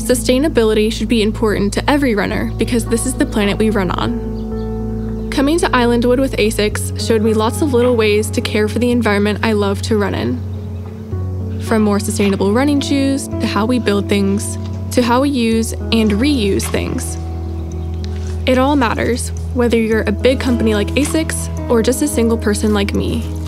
Sustainability should be important to every runner because this is the planet we run on. Coming to Islandwood with ASICS showed me lots of little ways to care for the environment I love to run in. From more sustainable running shoes, to how we build things, to how we use and reuse things. It all matters, whether you're a big company like ASICS or just a single person like me.